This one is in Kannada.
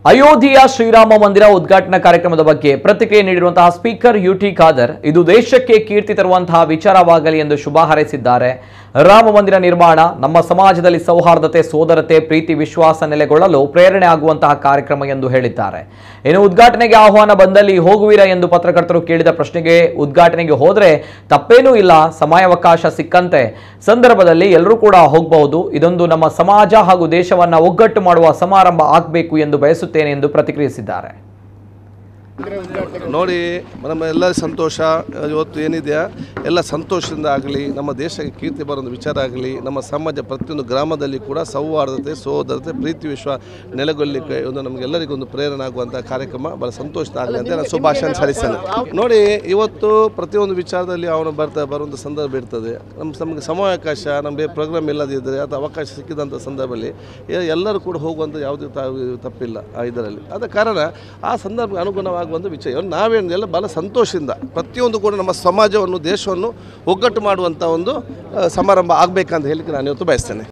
ಅಯೋಧ್ಯೆಯ ಶ್ರೀರಾಮ ಮಂದಿರ ಉದ್ಘಾಟನಾ ಕಾರ್ಯಕ್ರಮದ ಬಗ್ಗೆ ಪ್ರತಿಕ್ರಿಯೆ ನೀಡಿರುವಂತಹ ಸ್ಪೀಕರ್ ಯುಟಿ ಖಾದರ್ ಇದು ದೇಶಕ್ಕೆ ಕೀರ್ತಿ ತರುವಂತಹ ವಿಚಾರವಾಗಲಿ ಎಂದು ಶುಭ ಹಾರೈಸಿದ್ದಾರೆ. ರಾಮ ಮಂದಿರ ನಿರ್ಮಾಣ ನಮ್ಮ ಸಮಾಜದಲ್ಲಿ ಸೌಹಾರ್ದತೆ, ಸೋದರತೆ, ಪ್ರೀತಿ, ವಿಶ್ವಾಸ ನೆಲೆಗೊಳ್ಳಲು ಪ್ರೇರಣೆ ಆಗುವಂತಹ ಕಾರ್ಯಕ್ರಮ ಎಂದು ಹೇಳಿದ್ದಾರೆ. ಇನ್ನು ಉದ್ಘಾಟನೆಗೆ ಆಹ್ವಾನ ಬಂದಲ್ಲಿ ಹೋಗುವಿರಾ ಎಂದು ಪತ್ರಕರ್ತರು ಕೇಳಿದ ಪ್ರಶ್ನೆಗೆ ಉದ್ಘಾಟನೆಗೆ ಹೋದರೆ ತಪ್ಪೇನೂ ಇಲ್ಲ, ಸಮಯಾವಕಾಶ ಸಿಕ್ಕಂತೆ ಸಂದರ್ಭದಲ್ಲಿ ಎಲ್ಲರೂ ಕೂಡ ಹೋಗಬಹುದು. ಇದೊಂದು ನಮ್ಮ ಸಮಾಜ ಹಾಗೂ ದೇಶವನ್ನ ಒಗ್ಗಟ್ಟು ಮಾಡುವ ಸಮಾರಂಭ ಆಗಬೇಕು ಎಂದು ಬಯಸುತ್ತೇನೆ ಎಂದು ಪ್ರತಿಕ್ರಿಯಿಸಿದ್ದಾರೆ. ನೋಡಿ, ನಮ್ಮ ಎಲ್ಲ ಸಂತೋಷ ಇವತ್ತು ಏನಿದೆಯಾ ಎಲ್ಲ ಸಂತೋಷದಿಂದ ಆಗಲಿ, ನಮ್ಮ ದೇಶಕ್ಕೆ ಕೀರ್ತಿ ಬರೋ ವಿಚಾರ ಆಗಲಿ, ನಮ್ಮ ಸಮಾಜ ಪ್ರತಿಯೊಂದು ಗ್ರಾಮದಲ್ಲಿ ಕೂಡ ಸೌಹಾರ್ದತೆ, ಸೋದರತೆ, ಪ್ರೀತಿ, ವಿಶ್ವಾಸ ನೆಲೆಗೊಳ್ಳಲಿಕ್ಕೆ ಒಂದು ನಮಗೆಲ್ಲರಿಗೊಂದು ಪ್ರೇರಣೆ ಆಗುವಂಥ ಕಾರ್ಯಕ್ರಮ ಭಾಳ ಸಂತೋಷದ ಆಗಲಿ ಅಂತ ನಾನು ಶುಭಾಶಯ ಸಲ್ಲಿಸ್ತೇನೆ. ನೋಡಿ, ಇವತ್ತು ಪ್ರತಿಯೊಂದು ವಿಚಾರದಲ್ಲಿ ಅವನು ಬರುವಂಥ ಸಂದರ್ಭ ಇರ್ತದೆ. ನಮಗೆ ಸಮಯಾವಕಾಶ, ನಮಗೆ ಪ್ರೋಗ್ರಾಮ್ ಇಲ್ಲದಿದ್ದರೆ ಅಥವಾ ಅವಕಾಶ ಸಿಕ್ಕಿದಂಥ ಸಂದರ್ಭದಲ್ಲಿ ಎಲ್ಲರೂ ಕೂಡ ಹೋಗುವಂಥ ಯಾವುದೇ ತಪ್ಪಿಲ್ಲ ಇದರಲ್ಲಿ. ಆದ ಕಾರಣ ಆ ಸಂದರ್ಭಕ್ಕೆ ಅನುಗುಣವಾಗುವಂಥ ವಿಷಯ ನಾವೇನೆಲ್ಲ ಭಾಳ ಸಂತೋಷದಿಂದ ಪ್ರತಿಯೊಂದು ಕೂಡ ನಮ್ಮ ಸಮಾಜವನ್ನು, ದೇಶವನ್ನು ಒಗ್ಗಟ್ಟು ಮಾಡುವಂಥ ಒಂದು ಸಮಾರಂಭ ಆಗಬೇಕಂತ ಹೇಳಿಕ್ಕೆ ನಾನು ಇವತ್ತು ಬಯಸ್ತೇನೆ.